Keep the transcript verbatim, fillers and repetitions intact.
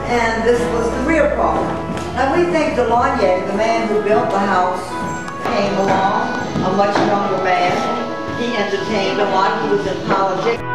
and this was the rear part. Now we think Delaunay, the man who built the house, came along, a much younger man. He entertained a lot, he was in politics.